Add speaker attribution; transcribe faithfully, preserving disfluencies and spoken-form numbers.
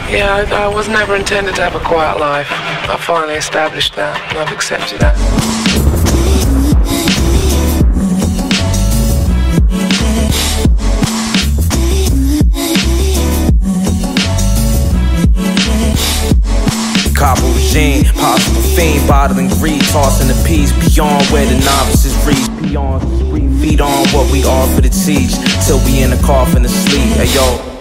Speaker 1: Yeah, I, I was never intended to have a quiet life. I finally established that, and I've accepted that.
Speaker 2: Copper regime, possible fiend, bottling greed, tossing the peace beyond where the novices reach. Beyond three feet on what we offer to teach, till we in the coffin to sleep. Hey yo.